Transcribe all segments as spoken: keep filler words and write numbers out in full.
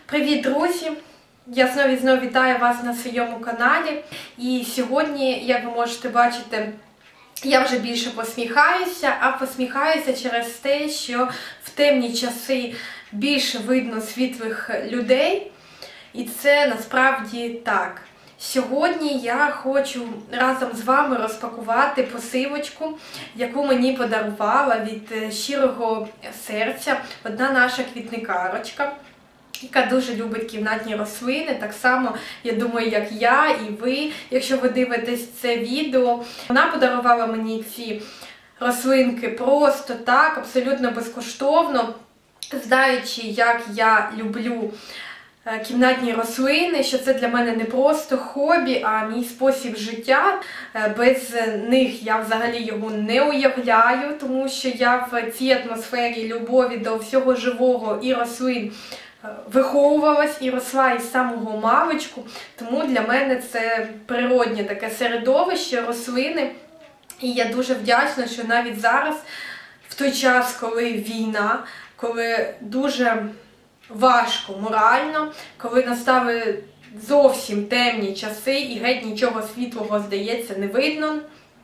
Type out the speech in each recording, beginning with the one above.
Привіт, друзі! Я знову і знову вітаю вас на своєму каналі. І сьогодні, як ви можете бачити, я вже більше посміхаюся, а посміхаюся через те, що в темні часи більше видно світлих людей. І це насправді так. Сьогодні я хочу разом з вами розпакувати посилочку, яку мені подарувала від щирого серця одна наша квітникарочка, яка дуже любить кімнатні рослини, так само, я думаю, як я і ви, якщо ви дивитесь це відео. Вона подарувала мені ці рослинки просто так, абсолютно безкоштовно, знаючи, як я люблю кімнатні рослини, що це для мене не просто хобі, а мій спосіб життя. Без них я взагалі його не уявляю, тому що я в цій атмосфері любові до всього живого і рослин виховувалась і росла із самого маличку, тому для мене це природнє таке середовище, рослини. І я дуже вдячна, що навіть зараз, в той час, коли війна, коли дуже важко морально, коли настали зовсім темні часи і геть нічого світлого, здається, не видно.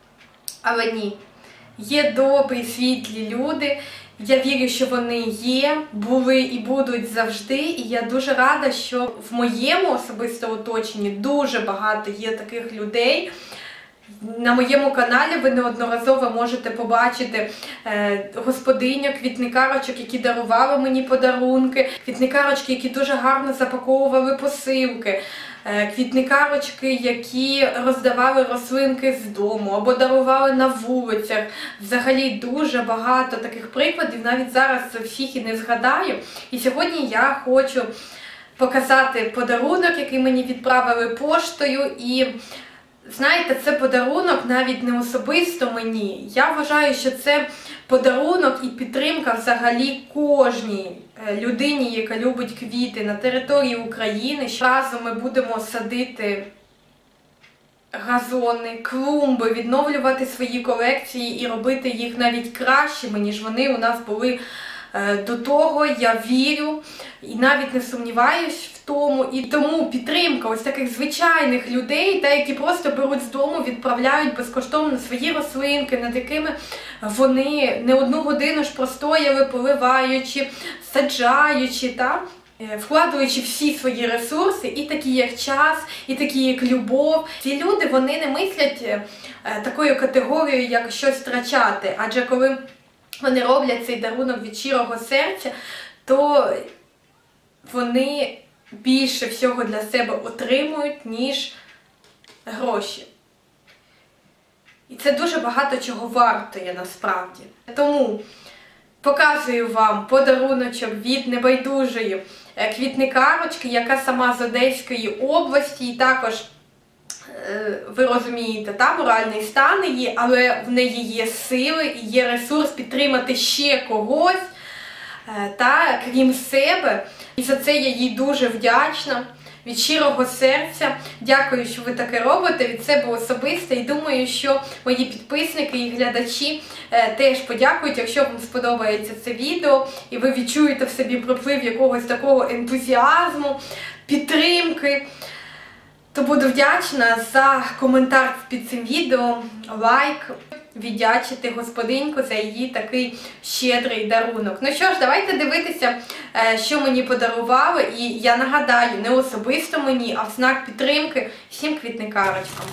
Але ні, є добрі, світлі люди. Я вірю, що вони є, були і будуть завжди. І я дуже рада, що в моєму особистому оточенні дуже багато є таких людей. На моєму каналі ви неодноразово можете побачити е, господиню, квітникарочок, які дарували мені подарунки, квітникарочки, які дуже гарно запаковували посилки, е, квітникарочки, які роздавали рослинки з дому або дарували на вулицях. Взагалі дуже багато таких прикладів, навіть зараз всіх і не згадаю. І сьогодні я хочу показати подарунок, який мені відправили поштою. І знаєте, це подарунок навіть не особисто мені. Я вважаю, що це подарунок і підтримка взагалі кожній людині, яка любить квіти на території України. Разом ми будемо садити газони, клумби, відновлювати свої колекції і робити їх навіть кращими, ніж вони у нас були до того. Я вірю і навіть не сумніваюсь в тому. І тому підтримка ось таких звичайних людей, та які просто беруть з дому, відправляють безкоштовно свої рослинки, над якими вони не одну годину ж простояли, поливаючи, саджаючи, та вкладаючи всі свої ресурси, і такі як час, і такі як любов. Ці люди, вони не мислять такою категорією, як щось втрачати. Адже коли вони роблять цей дарунок від щирого серця, то вони більше всього для себе отримують, ніж гроші. І це дуже багато чого вартує насправді. Тому показую вам подаруночок від небайдужої квітникарочки, яка сама з Одеської області, і також, ви розумієте, та моральний стан її, але в неї є сили і є ресурс підтримати ще когось, та крім себе. І за це я їй дуже вдячна. Від щирого серця дякую, що ви таке робите, від себе особисто. І думаю, що мої підписники і глядачі теж подякують, якщо вам сподобається це відео, і ви відчуєте в собі приплив якогось такого ентузіазму, підтримки. То буду вдячна за коментар під цим відео, лайк, віддячити господиньку за її такий щедрий дарунок. Ну що ж, давайте дивитися, що мені подарували. І я нагадаю, не особисто мені, а в знак підтримки всім квітникарочкам.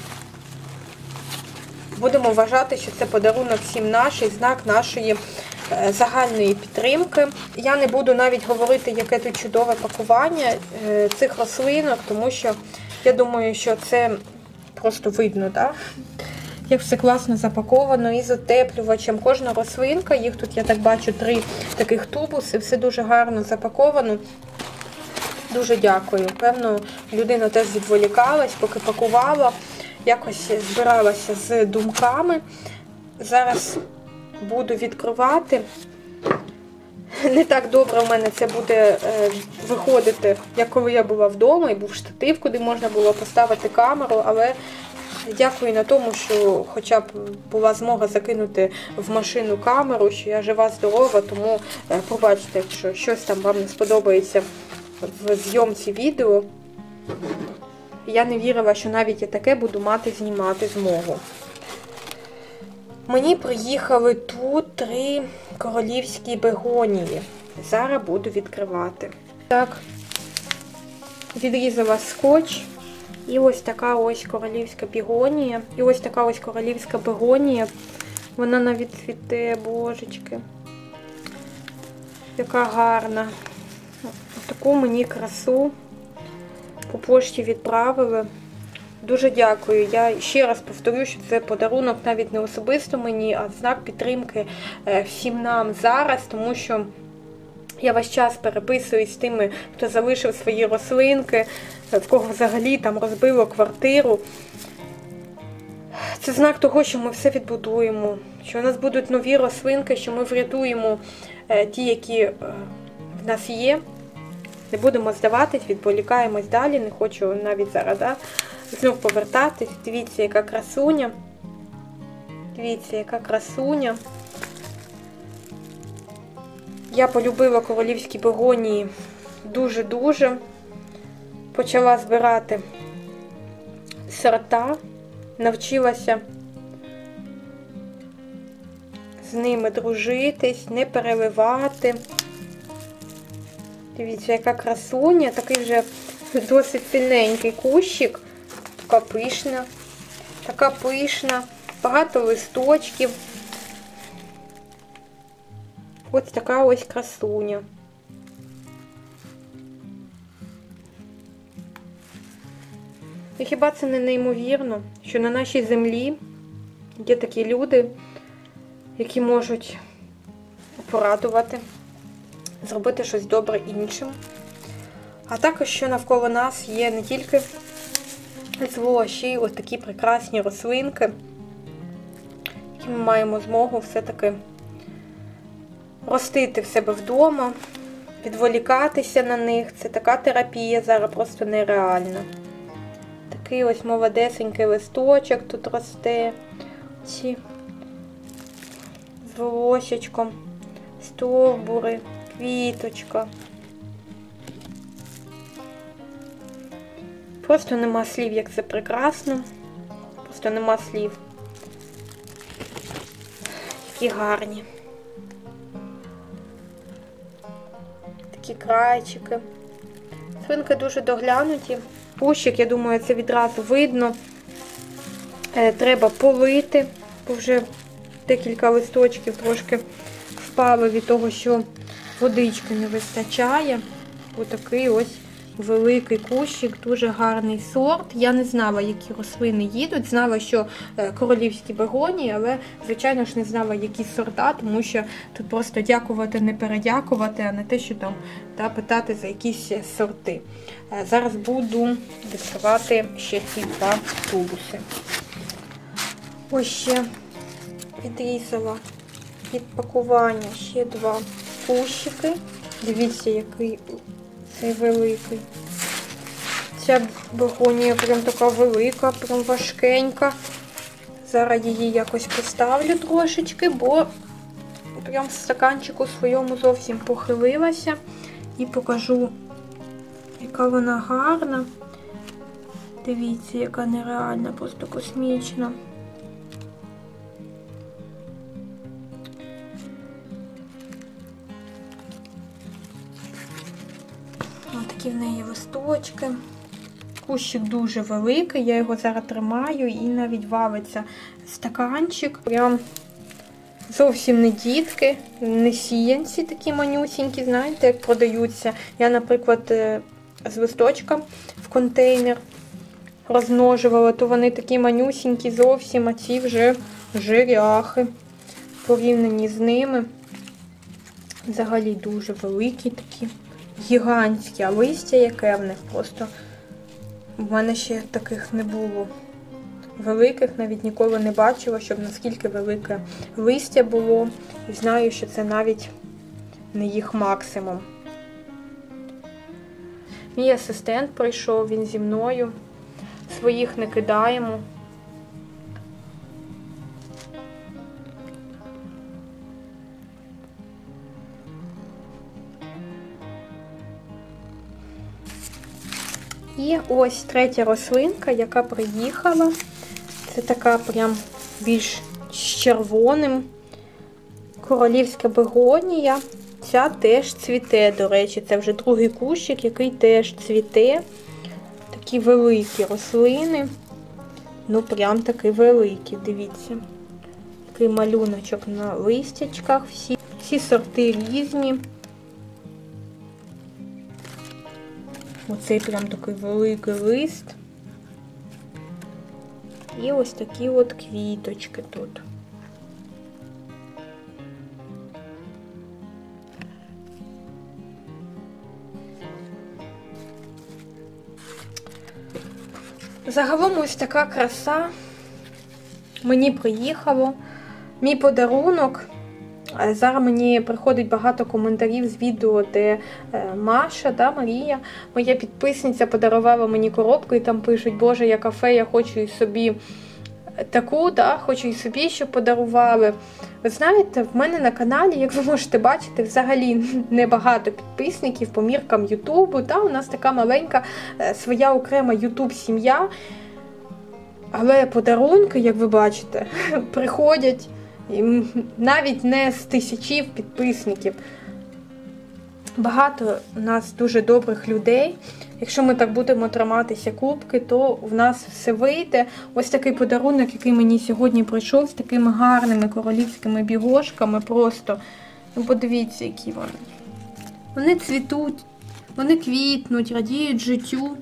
Будемо вважати, що це подарунок всім наш, знак нашої загальної підтримки. Я не буду навіть говорити, яке тут чудове пакування цих рослинок, тому що я думаю, що це просто видно, так? Як все класно запаковано і з утеплювачем. Кожна рослинка, їх тут, я так бачу, три таких тубуси, все дуже гарно запаковано. Дуже дякую. Певно, людина теж відволікалась, поки пакувала, якось збиралася з думками. Зараз буду відкривати. Не так добре в мене це буде е, виходити, як коли я була вдома, і був штатив, куди можна було поставити камеру, але дякую на тому, що хоча б була змога закинути в машину камеру, що я жива, здорова, тому е, побачите, якщо щось там вам не сподобається в зйомці відео. Я не вірила, що навіть я таке буду мати знімати змогу. Мені приїхали тут три королівські бегонії. Зараз буду відкривати. Так, відрізала скотч. І ось така ось королівська бегонія. І ось така ось королівська бегонія. Вона навіть цвіте, божечки. Яка гарна. Таку мені красу по пошті відправили. Дуже дякую. Я ще раз повторю, що це подарунок навіть не особисто мені, а знак підтримки всім нам зараз, тому що я весь час переписуюсь з тими, хто залишив свої рослинки, в кого взагалі там розбило квартиру. Це знак того, що ми все відбудуємо, що у нас будуть нові рослинки, що ми врятуємо ті, які в нас є. Не будемо здаватись, відволікаємось далі, не хочу навіть зараз да, знов повертатись. Дивіться, яка красуня. Дивіться, яка красуня. Я полюбила королівські бегонії дуже-дуже. Почала збирати сорта, навчилася з ними дружитись, не переливати. Дивіться, яка красуня, такий вже досить сильненький кущик. Така пишна, така пишна, багато листочків. Ось така ось красуня. І хіба це не неймовірно, що на нашій землі є такі люди, які можуть порадувати, зробити щось добре іншим. А також, що навколо нас є не тільки зло, а ще й ось такі прекрасні рослинки, які ми маємо змогу все-таки ростити в себе вдома, відволікатися на них. Це така терапія зараз просто нереальна. Такий ось молодесенький листочок тут росте. Ці з волосечком, стовбури, квіточка. Просто нема слів, як це прекрасно. Просто нема слів. Які гарні. Такі крайчики. Свинки дуже доглянуті. Кущик, я думаю, це відразу видно. Е, треба полити, бо вже декілька листочків трошки впало від того, що водички не вистачає. Ось такий ось великий кущик, дуже гарний сорт. Я не знала, які рослини їдуть. Знала, що королівські бегонії, але, звичайно ж, не знала, які сорта, тому що тут просто дякувати, не передякувати, а не те, що там та, питати за якісь сорти. Зараз буду відкривати ще ці два тубуси. Ось ще відрізала від пакування ще два кущики. Дивіться, який цей великий. Ця бегонія прям така велика, прям важкенька. Зараз її якось поставлю трошечки, бо прям в стаканчику своєму зовсім похилилася. І покажу, яка вона гарна. Дивіться, яка нереальна, просто космічна. Ось такі в неї листочки. Кущик дуже великий, я його зараз тримаю і навіть валиться стаканчик. Прям зовсім не дітки, не сіянці такі манюсінькі, знаєте, як продаються. Я, наприклад, з листочка в контейнер розмножувала, то вони такі манюсінькі зовсім, а ці вже жиряхи порівняні з ними. Взагалі дуже великі такі, гігантські, а листя яке в них просто. В мене ще таких не було великих, навіть ніколи не бачила, щоб наскільки велике листя було. І знаю, що це навіть не їх максимум. Мій асистент прийшов, він зі мною. Своїх не кидаємо. І ось третя рослинка, яка приїхала. Це така прям більш з червоним. Королівська бегонія. Ця теж цвіте, до речі. Це вже другий кущик, який теж цвіте. Такі великі рослини. Ну, прям такі великі, дивіться. Такий малюночок на листячках. Всі, всі сорти різні. Оцей прям такий великий лист. І ось такі от квіточки тут. Загалом ось така краса мені приїхало. Мій подарунок. Зараз мені приходить багато коментарів з відео, де Маша, да, Марія, моя підписниця, подарувала мені коробку і там пишуть: Боже, яка фея, хочу і собі таку, да, хочу і собі, щоб подарували. Ви знаєте, в мене на каналі, як ви можете бачити, взагалі небагато підписників по міркам Ютубу. Да, у нас така маленька своя окрема Ютуб-сім'я. Але подарунки, як ви бачите, приходять навіть не з тисячів підписників. Багато у нас дуже добрих людей. Якщо ми так будемо триматися кубки, то в нас все вийде. Ось такий подарунок, який мені сьогодні прийшов, з такими гарними королівськими бігошками. Просто, ну подивіться, які вони. Вони цвітуть, вони квітнуть, радіють життю.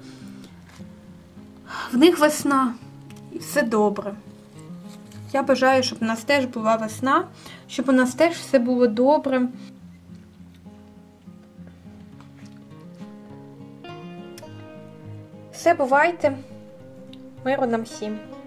В них весна. І все добре. Я бажаю, щоб у нас теж була весна, щоб у нас теж все було добре. Все, бувайте. Миру нам всім.